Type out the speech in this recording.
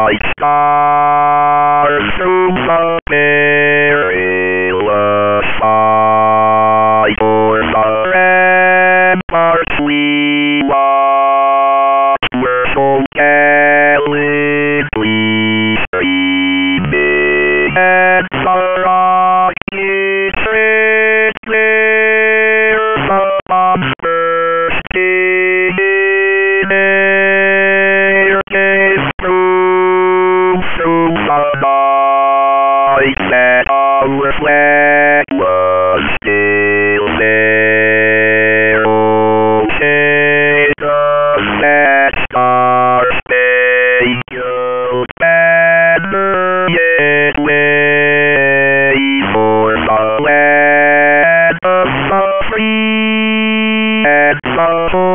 bright stars through the perilous fight for the ramparts we watched were so gallantly streaming, and the rockets red glare, the bombs bursting in air gave proof through the night that our flag was still there. Oh, take us that star-spangled banner yet wave for the land of the free and the